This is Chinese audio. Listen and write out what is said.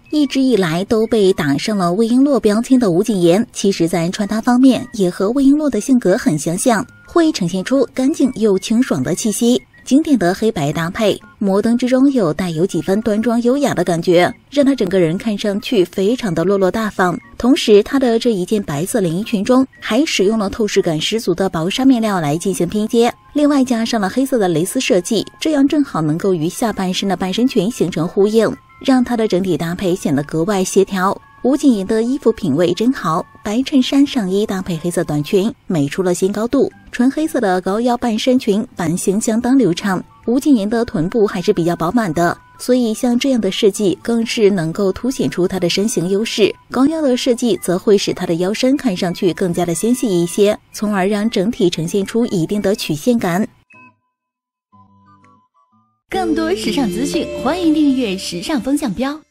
一直以来都被打上了魏璎珞标签的吴谨言，其实在穿搭方面也和魏璎珞的性格很相像，会呈现出干净又清爽的气息。经典的黑白搭配，摩登之中又带有几分端庄优雅的感觉，让她整个人看上去非常的落落大方。同时，她的这一件白色连衣裙中还使用了透视感十足的薄纱面料来进行拼接，另外加上了黑色的蕾丝设计，这样正好能够与下半身的半身裙形成呼应，让她的整体搭配显得格外协调。吴谨言的衣服品味真好，白衬衫上衣搭配黑色短裙，美出了新高度。纯黑色的高腰半身裙版型相当流畅，吴谨言的臀部还是比较饱满的，所以像这样的设计更是能够凸显出她的身形优势。高腰的设计则会使她的腰身看上去更加的纤细一些，从而让整体呈现出一定的曲线感。 更多时尚资讯，欢迎订阅时尚风向标。